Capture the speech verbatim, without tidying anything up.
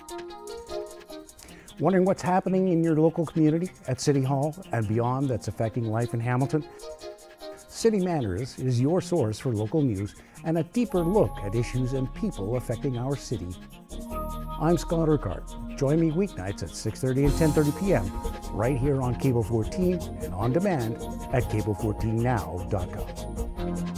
Wondering what's happening in your local community, at City Hall and beyond that's affecting life in Hamilton? City Matters is your source for local news and a deeper look at issues and people affecting our city. I'm Scot Urquhart. Join me weeknights at six thirty and ten thirty p m right here on Cable fourteen and on demand at cable fourteen now dot com.